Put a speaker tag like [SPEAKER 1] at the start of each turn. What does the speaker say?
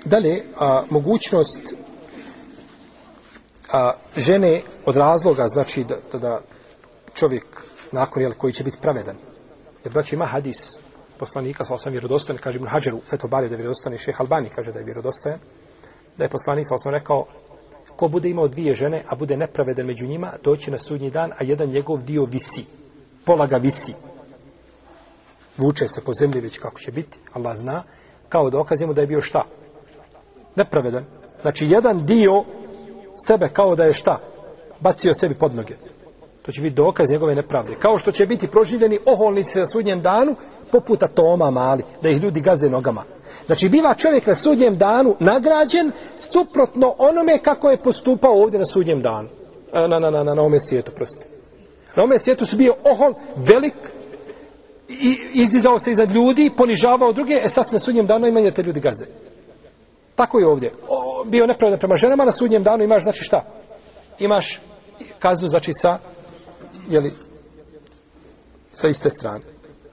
[SPEAKER 1] Dalje, mogućnost žene od razloga, znači da čovjek nakon koji će biti pravedan. Jer braći ima hadis poslanika, sallallahu vjerodostojan, kaže Ibn Hadžer u Fethul Bariju da je vjerodostojan i Šejh Albani kaže da je vjerodostojan, da je poslanik sallallahu rekao ko bude imao dvije žene, a bude nepravedan među njima, doći na sudnji dan, a jedan njegov dio visi. Pola ga visi. Vuče se po zemlji već kako će biti, Allah zna, kao dokaz njemu da je bio šta? Nepravedan. Znači, jedan dio sebe kao da je šta? Bacio sebi pod noge. To će biti dokaz njegove nepravde. Kao što će biti proživljeni oholnici na sudnjem danu, poput atoma mali, da ih ljudi gaze nogama. Znači, biva čovjek na sudnjem danu nagrađen suprotno onome kako je postupao ovdje na sudnjem danu. Na ovome svijetu, prostite. Na ovome svijetu su bio ohol, velik, i izdizao se iznad ljudi, ponižavao druge, sad na sudnjem danu imaju te ljudi gaze. Tako je ovdje. Bio nepravedan prema ženama, na sudnjem danu imaš, znači šta? Imaš kaznu, znači sa iste strane.